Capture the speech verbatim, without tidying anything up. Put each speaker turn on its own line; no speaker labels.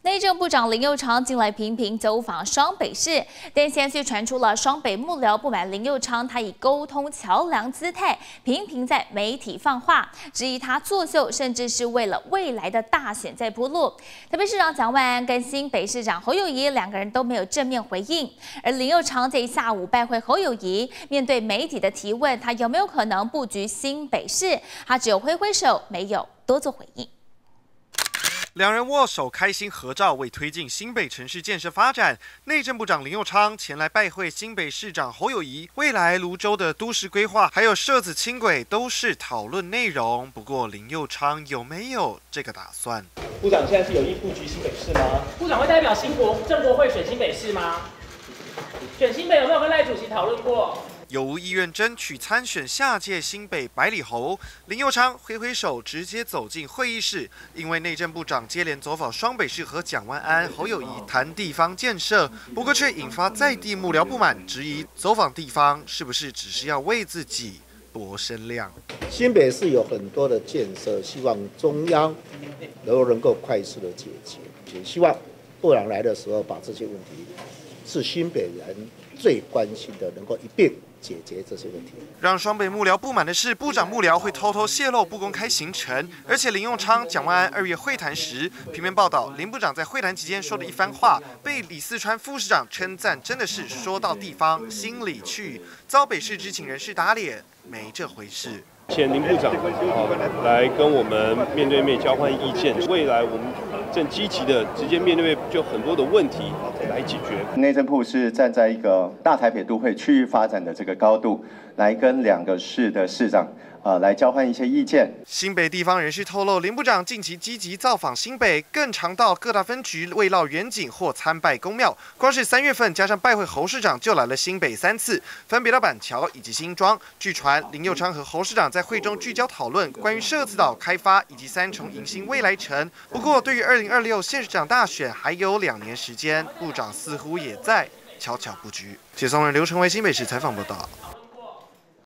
内政部长林右昌近来频频走访双北市，但现在却传出了双北幕僚不满林右昌，他以沟通桥梁姿态频频在媒体放话，质疑他作秀，甚至是为了未来的大选在铺路。台北市长蒋万安跟新北市长侯友宜两个人都没有正面回应，而林右昌在下午拜会侯友宜，面对媒体的提问，他有没有可能布局新北市，他只有挥挥手，没有多做回应。
两人握手开心合照，为推进新北城市建设发展，内政部长林右昌前来拜会新北市长侯友宜，未来泸州的都市规划还有社子轻轨都是讨论内容。不过林右昌有没有这个打算？
部长现在是有意布局新北市吗？
部长会代表新国郑国会选新北市吗？选新北有没有跟赖主席讨论过？
有无意愿争取参选下届新北百里侯？林右昌挥挥手，直接走进会议室。因为内政部长接连走访双北市和蒋万安、侯友宜谈地方建设，不过却引发在地幕僚不满，质疑走访地方是不是只是要为自己博声量？
新北市有很多的建设，希望中央都能够快速的解决，也希望部长来的时候把这些问题是新北人最关心的，能够一并 解决这些问题。
让双北幕僚不满的是，部长幕僚会偷偷泄露不公开行程，而且林右昌、蒋万安二月会谈时，平面报道林部长在会谈期间说的一番话，被李四川副市长称赞，真的是说到地方心里去，遭北市知情人士打脸，没这回事。
请林部长啊来跟我们面对面交换意见，未来我们正积极的直接面对面就很多的问题来解决。
内政部是站在一个大台北都会区域发展的这个高度，来跟两个市的市长。 呃，来交换一些意见。
新北地方人士透露，林部长近期积极造访新北，更常到各大分局慰劳远景或参拜公庙。光是三月份加上拜会侯市长，就来了新北三次，分别到板桥以及新庄。据传，林右昌和侯市长在会中聚焦讨论关于社子岛开发以及三重迎新未来城。不过，对于二零二六县市长大选还有两年时间，部长似乎也在悄悄布局。解松人刘成为新北市采访报道。